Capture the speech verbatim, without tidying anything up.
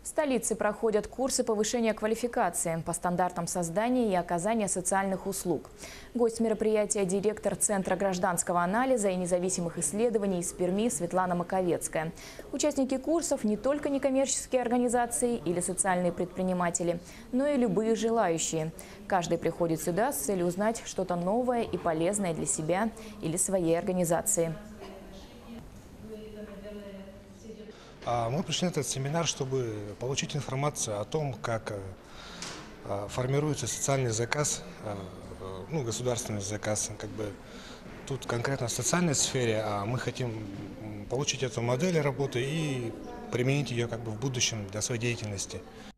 В столице проходят курсы повышения квалификации по стандартам создания и оказания социальных услуг. Гость мероприятия – директор Центра гражданского анализа и независимых исследований из Перми Светлана Маковецкая. Участники курсов не только некоммерческие организации или социальные предприниматели, но и любые желающие. Каждый приходит сюда с целью узнать что-то новое и полезное для себя или своей организации. Мы пришли на этот семинар, чтобы получить информацию о том, как формируется социальный заказ, ну, государственный заказ. Как бы тут конкретно в социальной сфере, а мы хотим получить эту модель работы и применить ее как бы в будущем для своей деятельности.